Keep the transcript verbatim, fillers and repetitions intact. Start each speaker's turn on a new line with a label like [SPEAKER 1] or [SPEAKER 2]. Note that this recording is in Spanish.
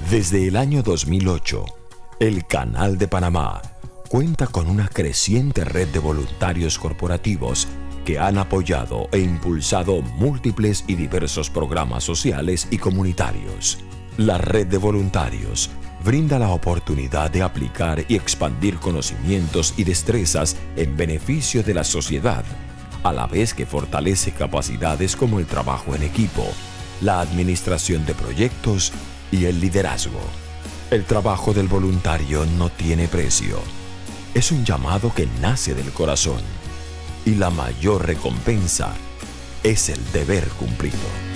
[SPEAKER 1] Desde el año dos mil ocho, el Canal de Panamá cuenta con una creciente red de voluntarios corporativos que han apoyado e impulsado múltiples y diversos programas sociales y comunitarios. La red de voluntarios brinda la oportunidad de aplicar y expandir conocimientos y destrezas en beneficio de la sociedad, a la vez que fortalece capacidades como el trabajo en equipo, la administración de proyectos y el liderazgo. El trabajo del voluntario no tiene precio. Es un llamado que nace del corazón y la mayor recompensa es el deber cumplido.